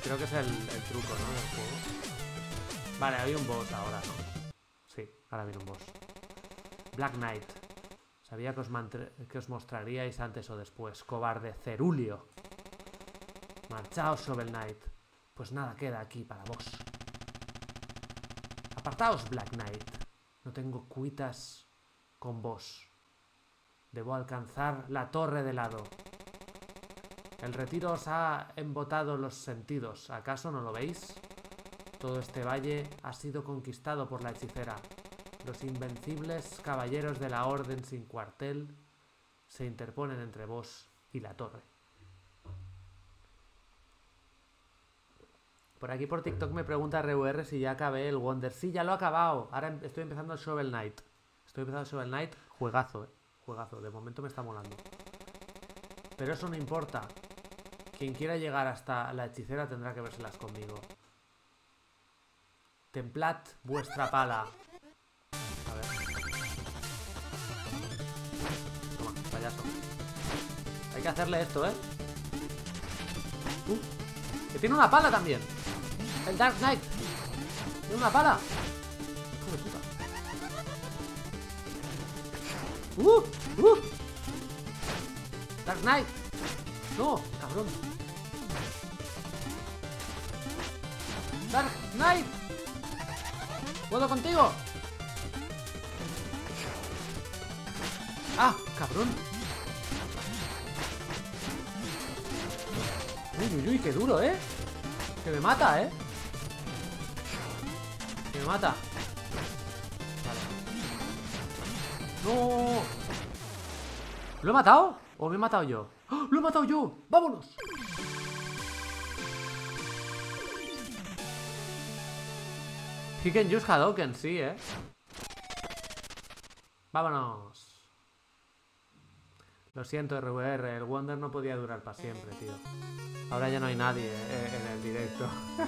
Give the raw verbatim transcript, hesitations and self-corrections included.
Creo que es el, el truco, ¿no? Del juego. Vale, hay un boss ahora, ¿no? Sí, ahora viene un boss. Black Knight. Sabía que os, que os mostraríais antes o después. Cobarde cerúleo. Marchaos, Shovel Knight. Pues nada queda aquí para vos. Apartaos, Black Knight. No tengo cuitas con vos. Debo alcanzar la torre de lado. El retiro os ha embotado los sentidos. ¿Acaso no lo veis? Todo este valle ha sido conquistado por la hechicera. Los invencibles caballeros de la Orden sin cuartel se interponen entre vos y la torre. Por aquí por TikTok me pregunta R U R si ya acabé el Wonder. Sí, ya lo he acabado. Ahora estoy empezando el Shovel Knight. Estoy empezando el Shovel Knight. Juegazo, eh. Juegazo. De momento me está molando. Pero eso no importa. Quien quiera llegar hasta la hechicera tendrá que vérselas conmigo. Templad vuestra pala. A ver. Toma, payaso. Hay que hacerle esto, ¿eh? Uh, que tiene una pala también. El Dark Knight. Tiene una pala. Hijo de puta. Uh, uh. Dark Knight. No, cabrón. Dark Knight. ¿Puedo contigo? Ah, cabrón. Uy, uy, uy, qué duro, ¿eh? Que me mata, ¿eh? Que me mata. Vale. ¡No! ¿Lo he matado? ¿O me he matado yo? ¡Oh, ¡lo he matado yo! ¡Vámonos! He can use Hadouken, sí, ¿eh? Vámonos. Lo siento, R V R. El Wonder no podía durar para siempre, tío. Ahora ya no hay nadie eh, en el directo.